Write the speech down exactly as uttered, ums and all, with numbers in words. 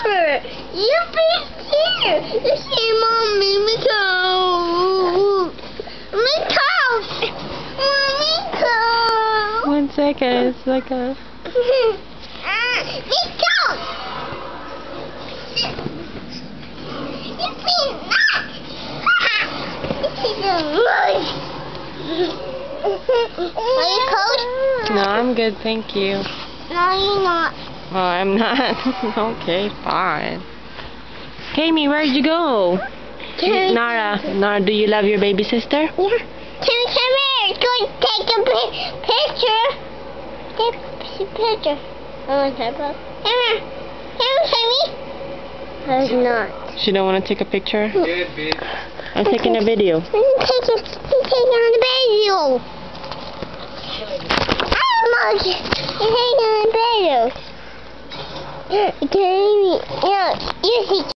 her. You be here. You see, Mommy, me cow. Me cow. Me cow. One second, it's like a... Me cow. You be not. Are you cold? No, I'm good, thank you. No, you're not. Oh, I'm not. Okay, fine. Kaimi, where'd you go? Can Nara, Nara, do you love your baby sister? Yeah. Can we come here? Go take a pi picture. Take a picture. I want to picture. Come here. Come here, Kaimi. I'm not. She don't want to take a picture? I'm taking a video. I'm taking, I'm taking a video. I'm taking a video. Kaimi, yeah, you see.